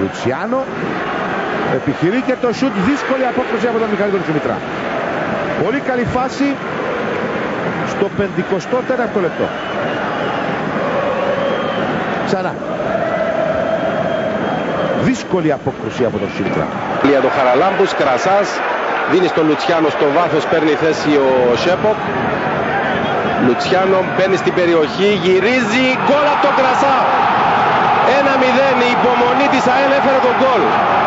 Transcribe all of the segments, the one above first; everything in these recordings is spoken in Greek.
Λουτσιάνο επιχειρεί και το σουτ, δύσκολη απόκριση από τον Μιχαήλ τον Δημητρά. Πολύ καλή φάση στο 54ο λεπτό. Ξανά δύσκολη απόκριση από τον Σίλτρα. Για τον Χαραλάμπους, Κρασάς δίνει στον Λουτσιάνο στο βάθος, παίρνει θέση ο Σέποκ. Λουτσιάνο μπαίνει στην περιοχή, γυρίζει, γκολ από τον Κρασά. 1-0, η υπομονή της ΑΕΛ έφερε τον γκολ.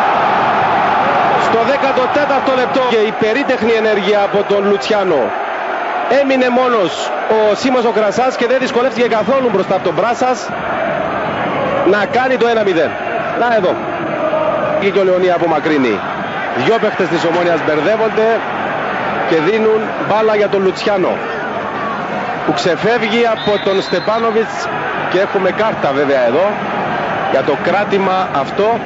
Στο 14ο λεπτό και η περίτεχνη ενέργεια από τον Λουτσιάνο. Έμεινε μόνος ο Σίμος ο Κρασάς και δεν δυσκολεύτηκε καθόλου μπροστά από τον Μπράσας να κάνει το 1-0. Να εδώ. Και ο Λεωνία απομακρύνει. Δυο παίχτες της Ομόνοιας μπερδεύονται και δίνουν μπάλα για τον Λουτσιάνο, που ξεφεύγει από τον Στεπάνοβιτς και έχουμε κάρτα βέβαια εδώ για το κράτημα αυτό.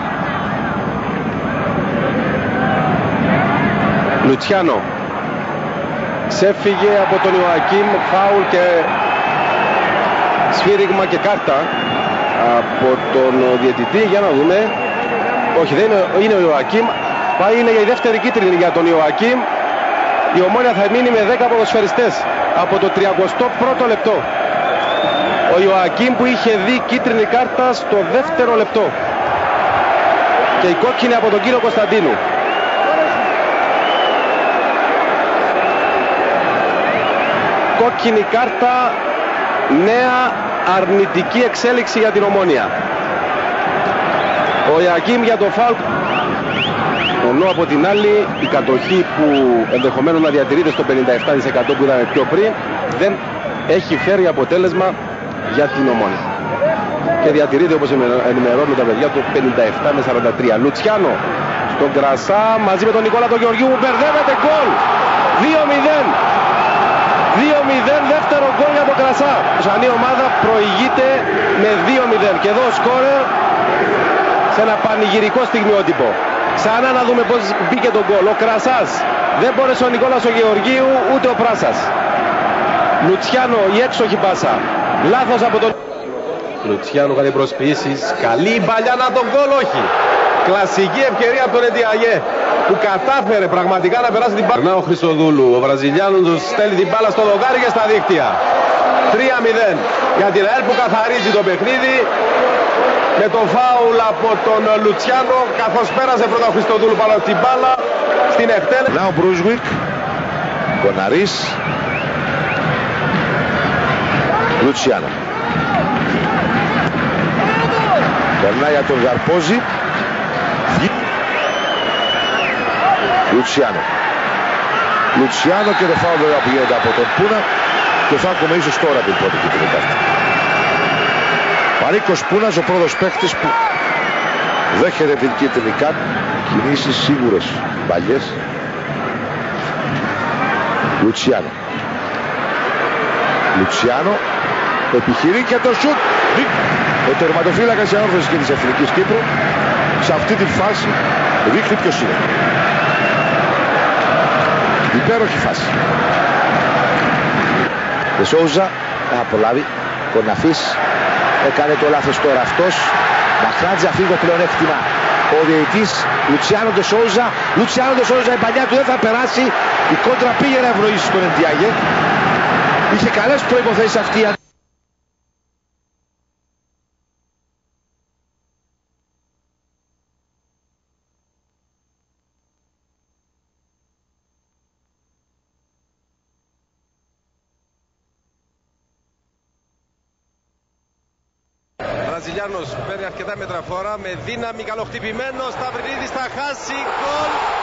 Λουτσιάνο ξέφυγε από τον Ιωακίμ, φάουλ και σφύριγμα και κάρτα από τον διαιτητή. Για να δούμε. Όχι, δεν είναι ο Ιωακίμ. Πάει, είναι για η δεύτερη κίτρινη για τον Ιωακίμ. Η Ομόνια θα μείνει με 10 ποδοσφαιριστές από το 31ο λεπτό. Ο Ιωακίμ που είχε δει κίτρινη κάρτα στο δεύτερο λεπτό. Και η κόκκινη από τον κύριο Κωνσταντίνου. Κόκκινη κάρτα, νέα αρνητική εξέλιξη για την Ομόνια. Ο Ιωακίμ για το φάουλ. Ενώ από την άλλη η κατοχή που ενδεχομένως να διατηρείται στο 57% που είδαμε πιο πριν, δεν έχει φέρει αποτέλεσμα για την Ομόνια. Και διατηρείται, όπως ενημερώνουν τα παιδιά, το 57 με 43. Λουτσιάνο στον Κρασά μαζί με τον Νικόλα τον Γεωργίου που μπερδεύεται, γκολ! 2-0. 2-0, δεύτερο γκολ για τον Κρασά. Η ομάδα προηγείται με 2-0. Και εδώ ο σκόρερ σε ένα πανηγυρικό στιγμιότυπο. Ξανά να δούμε πώς μπήκε το γκολ. Ο Κρασάς, δεν μπόρεσε ο Νικόλας ο Γεωργίου ούτε ο Πράσας. Λουτσιάνο, η έξοχη πάσα. Λάθος από τον Λουτσιάνο, κάνει προσποιήσεις. Καλή μπαλιά, να τον γκολ, όχι. Κλασική ευκαιρία από τον Εντιαγέ που κατάφερε πραγματικά να περάσει την μπάλα. Ο Χριστοδούλου, ο Βραζιλιάνος στέλνει την μπάλα στο δοκάρι και στα δίκτυα. 3-0 για την ΑΕΛ που καθαρίζει το παιχνίδι με τον φάουλ από τον Λουτσιάνο, καθώς πέρασε πρώτα ο Χριστοδούλου πάνω από την μπάλα στην εκτέλεση. Νάο Μπρούσουικ, Κοναρίς, Λουτσιάνο. Περνάει για τον Γαρπόζη. Λουτσιάνο και το φάουλ βέβαια που γίνεται από τον Πούνα, και θα έχουμε ίσως τώρα την πρώτη κίτρινη κάρτα. Μαρίκος Πούνας, ο πρώτος παίκτης που δέχεται την κίτρινη κάρτα. Κινήσεις σίγουρες, μπαλιές. Λουτσιάνο επιχειρεί και το σουτ. Ο τερματοφύλακας της Ανόρθωσης και της Εθνικής Κύπρου σε αυτή τη φάση δείχνει ποιος είναι. Υπέροχη φάση. De Souza θα προλάβει. Κορναφής έκανε το λάθος τώρα αυτός. Μαχράτζα φύγω πλεονέκτημα. Ο διαιτητής Λουτσιάνο De Souza. Λουτσιάνο De Souza, η παλιά του δεν θα περάσει. Η κόντρα πήγε να ευνοήσει τον Εντιάγε. Είχε καλές προϋποθέσεις αυτή. Βραζιλιάνος παίρνει αρκετά μέτρα φορά με δύναμη, καλοχτυπημένο. Σταυρινίδης θα χάσει, γκολ!